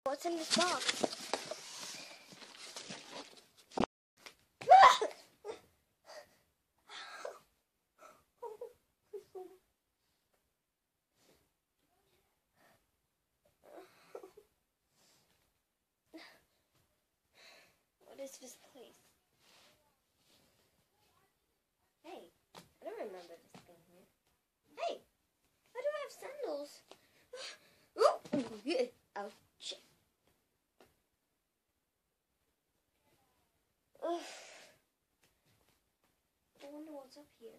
What's in this box? What is this place? Hey, I don't remember this thing here. Hey, I don't have sandals. Oh, yeah. Ouch. Ugh. I wonder what's up here.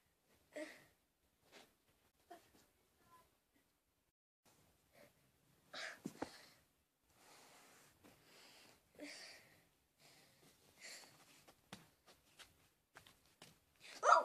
Oh!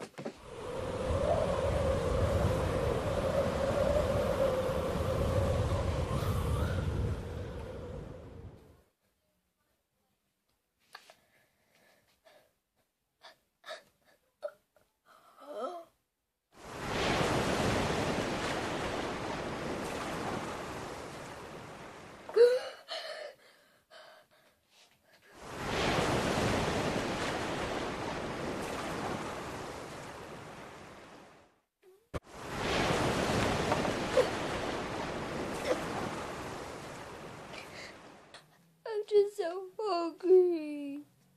I'm just so hungry.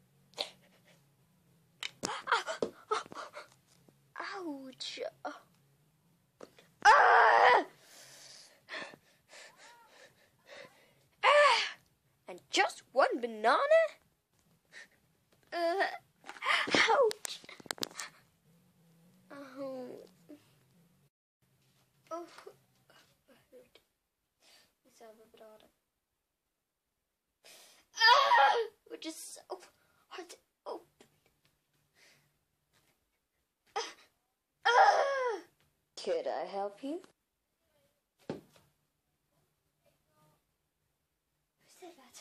Ouch. Ah! Ah! And just one banana? Ouch. Oh. Oh. Let's have a banana. Ah! Which is so hard to open. Ah! Could I help you? Who said that?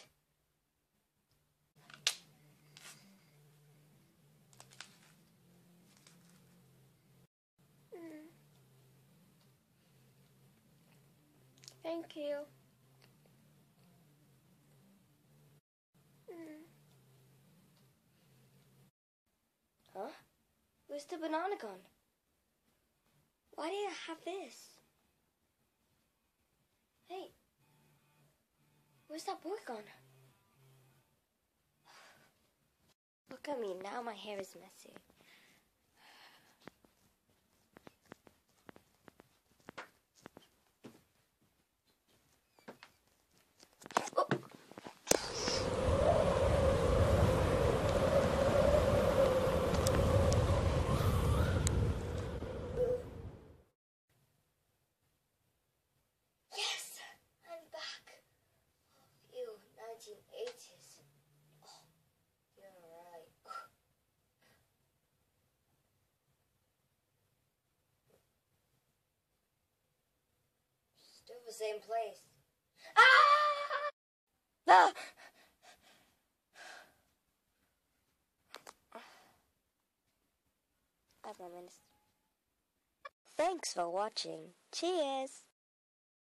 Thank you. Huh? Where's the banana gone? Why do you have this? Hey, where's that boy gone? Look at me, now my hair is messy. Oh. Yes, I'm back. You, 1980s. Oh, you're right. Still the same place. Ah! Ah! 5 more minutes. Thanks for watching. Cheers!